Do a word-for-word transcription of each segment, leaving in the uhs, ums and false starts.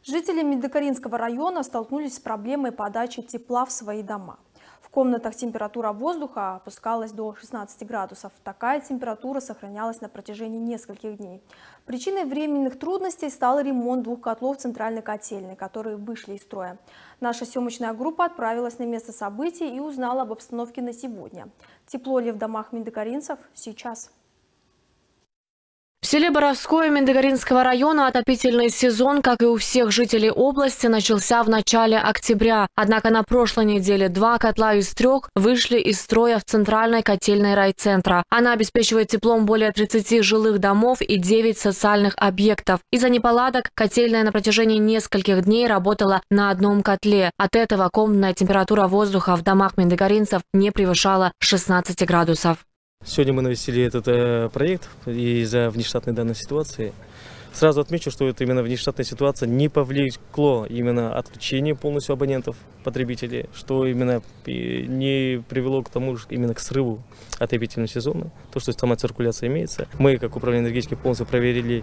Жители Мендакаринского района столкнулись с проблемой подачи тепла в свои дома. В комнатах температура воздуха опускалась до шестнадцати градусов. Такая температура сохранялась на протяжении нескольких дней. Причиной временных трудностей стал ремонт двух котлов центральной котельной, которые вышли из строя. Наша съемочная группа отправилась на место событий и узнала об обстановке на сегодня. Тепло ли в домах мендакаринцев сейчас? В селе Боровское Мендакаринского района отопительный сезон, как и у всех жителей области, начался в начале октября. Однако на прошлой неделе два котла из трех вышли из строя в центральной котельной райцентра. Она обеспечивает теплом более тридцати жилых домов и девяти социальных объектов. Из-за неполадок котельная на протяжении нескольких дней работала на одном котле. От этого комнатная температура воздуха в домах мендакаринцев не превышала шестнадцати градусов. Сегодня мы навесили этот э, проект из-за внештатной данной ситуации. Сразу отмечу, что это именно внештатная ситуация не повлекло именно отключение полностью абонентов, потребителей, что именно не привело к тому, именно к срыву отопительного сезона, то, что сама циркуляция имеется. Мы, как управление энергетики, полностью проверили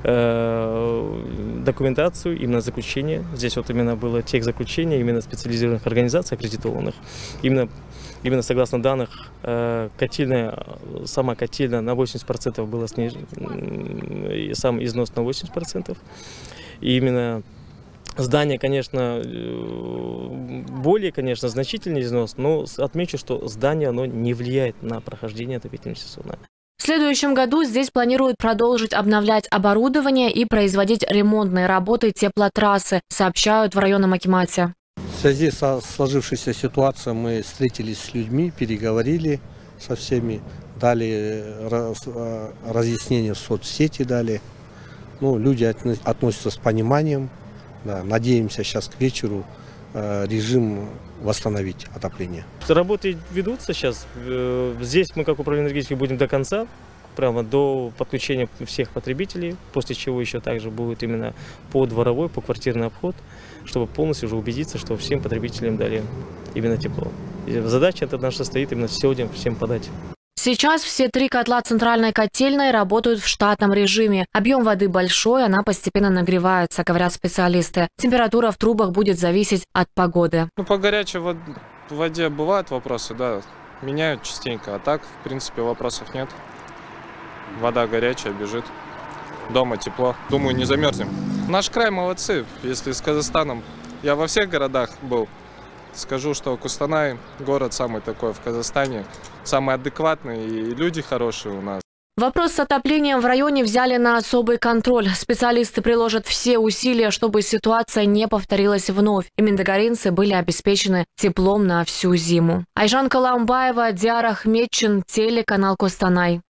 э, документацию, именно заключение. Здесь вот именно было техзаключение, именно специализированных организаций, аккредитованных. Именно Именно согласно данных, котельная, сама котельная на восемьдесят процентов была снижена, сам износ на восемьдесят процентов. И именно здание, конечно, более, конечно, значительный износ, но отмечу, что здание оно не влияет на прохождение отопительного сезона. В следующем году здесь планируют продолжить обновлять оборудование и производить ремонтные работы теплотрассы, сообщают в районном акимате. В связи со сложившейся ситуацией мы встретились с людьми, переговорили со всеми, дали раз, разъяснения в соцсети, дали. Ну, люди относятся с пониманием. Да, надеемся сейчас к вечеру режим восстановить отопление. Работы ведутся сейчас. Здесь мы, как управление энергетики, будем до конца, прямо до подключения всех потребителей, после чего еще также будет именно по дворовой, по квартирный обход, чтобы полностью уже убедиться, что всем потребителям дали именно тепло. И задача эта наша стоит именно сегодня всем подать. Сейчас все три котла центральной котельной работают в штатном режиме. Объем воды большой, она постепенно нагревается, говорят специалисты. Температура в трубах будет зависеть от погоды. Ну, по горячей воде бывают вопросы, да, меняют частенько, а так, в принципе, вопросов нет. Вода горячая, бежит. Дома тепло. Думаю, не замерзнем. Наш край молодцы, если с Казахстаном. Я во всех городах был. Скажу, что Кустанай город самый такой в Казахстане. Самый адекватный и люди хорошие у нас. Вопрос с отоплением в районе взяли на особый контроль. Специалисты приложат все усилия, чтобы ситуация не повторилась вновь. И мендакаринцы были обеспечены теплом на всю зиму. Айжан Каламбаева, Диар Ахметчин, телеканал Кустанай.